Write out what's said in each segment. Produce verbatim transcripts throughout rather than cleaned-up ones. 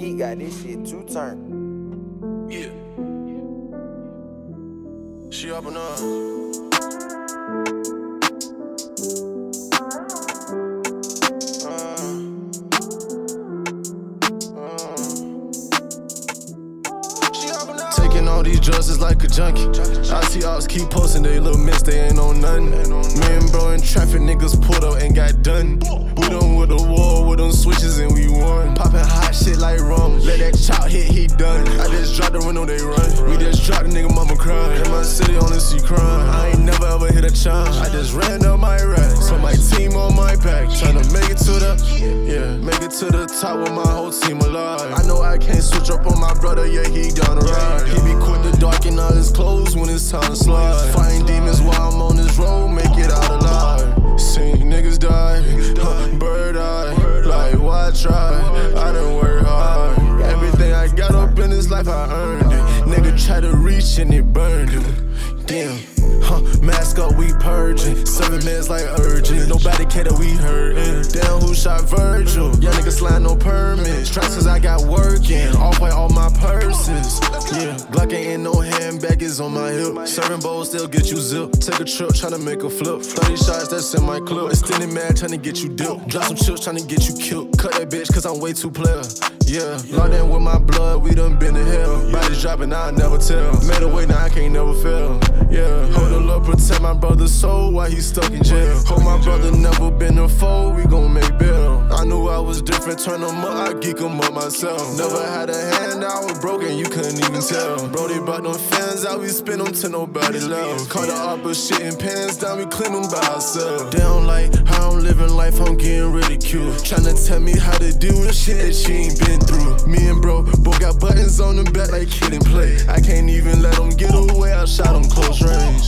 P got this shit two turn. Yeah. She up and up. Taking all these drugs is like a junkie. I see ops keep posting they little miss, they ain't on nothing. Me and bro in traffic, niggas pulled up and got done. We done with the war, with them switches and we won. Popping hot shit like rum, let that chop hit, he done. I just dropped the window, they run. We just dropped the nigga mama crying. In my city, only see crime. I ain't never ever hit a chime. I just ran up my racks, so my team on my back. Tryna make it to the, yeah, make it to the top with my whole team alive. I know I can't switch up on my brother, yeah, he down the ride. He be quick to darken all his clothes when it's time to slide. Fighting demons while I'm on this road, make it out alive. Seen niggas die, huh, bird eye, like why try? I done work hard. Everything I got up in this life, I earned it. Nigga try to reach and it burned him. Damn, huh, mask up, we purging. Seven minutes like urgent. Nobody care that we hurtin'. Damn, who shot Virgil? Young niggas slide no permits. Strikes cause I got working. Off white all my purses. Yeah, Glock ain't in no handbag, it's on my hip. Serving bowls still get you zip. Take a trip, tryna make a flip. thirty shots, that's in my clip. Extended man tryna get you dipped. Drop some chips, tryna get you killed. Cut that bitch cause I'm way too player. Yeah, locked in with my blood, we done been to hell. Bodies dropping, I'll never tell. Made a way, now I can't never fail. Yeah, hold the love, protect my brother's soul while he's stuck in jail. Hope my brother never been a foe, we gon' make bail. I knew I was different, turn him up, I geek him up myself. Never had a hand, I was broken, you couldn't even tell. Brody brought them fans out, we spin them till nobody left. Caught the opposite and pants down, we clean them by ourselves. They don't like how I'm living life, I'm getting ridiculed. Tryna tell me how to do the shit that she ain't been through. Me and bro, both got buttons on the back like kid and play. I can't even let them get away, I shot them close range.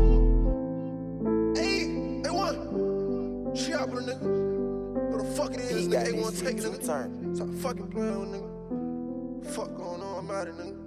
Hey, A one, she out with a nigga. What the fuck it is, nigga? A one Take, nigga. Stop fucking playing with nigga. Fuck going on, I'm out of nigga.